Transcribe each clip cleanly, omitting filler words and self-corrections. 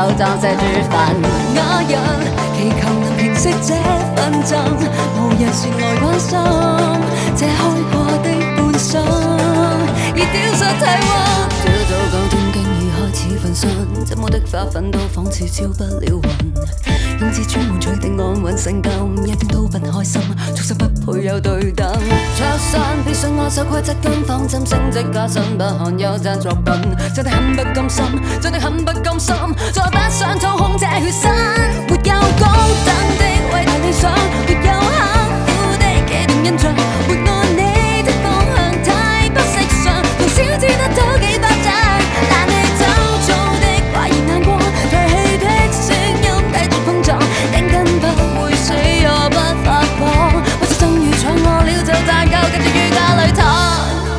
手裝卸豬飯。啞人祈求能平息這紛爭，無人前來關心這開過的半生，已丟失體溫。朝早講天經已開始焚身，怎麼的發奮都仿似招不了魂。用自專門取定安穩性感，一點都不開心，畜生不配有對等。卓山必須按守規則跟方針，升職加薪不看優質作品，真的很不甘心，真的很不甘心，再不想操控這血身。沒有高等的偉大理想，沒有刻苦的既定印象，沒按你的方向太不識相，同小只得到幾百隻，但你走做的懷疑眼光，唾棄的聲音繼續碰撞，根根不會死也不發狂，或者終於搶我了就賺夠，繼續於家裏躺。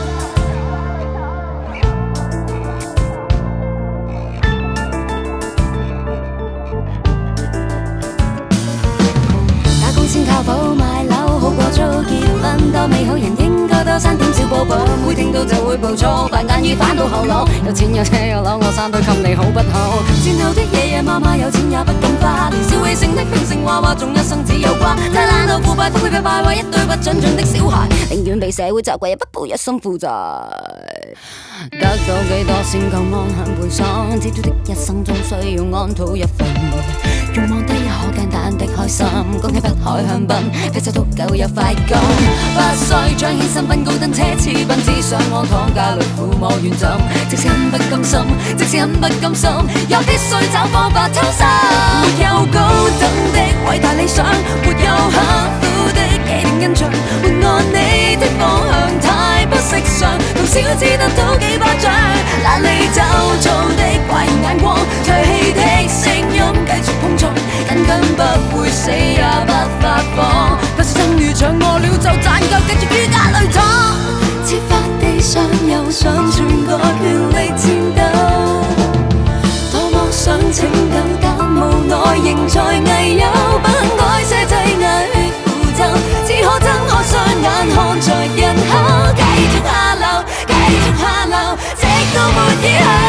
先靠譜買樓好過早結婚，多美好人應該多生點小寶寶，每聽到就會暴躁，扮眼耳反到後腦，有錢有車有樓，我生對給你好不好？戰後的爺爺媽媽有錢也不敢花，年少氣盛的平成娃娃，仲一生只有掛，太懶到腐敗，分配敗壞一堆不準準的小孩，寧願被社會責怪，也不抱一身負債。得到幾多先夠安享賠償？接觸的一生中需要安吐一份，欲望低可簡單的開心，恭喜北海香檳，啤酒都夠有快感，不需彰顯身份高登奢侈品，只想安躺家裏撫摸軟枕，即使很不甘心，即使很不甘心，又必須找方法偷生。沒有高等的偉大理想，沒有刻苦的既定印象，沒按你的方向太不識相，同小只得到幾百獎，懶理周遭的懷疑眼光，唾棄的聲音繼續碰撞，根根不會死也不發放，假使終於搶我了就賺夠，繼續於家裏躺。設法地上又想全個權力戰鬥，多麼想拯救，但無奈仍在危憂，不肯改寫擠壓血符咒，只可睜開雙眼看着人口，繼續下流，繼續下流，直到沒以後。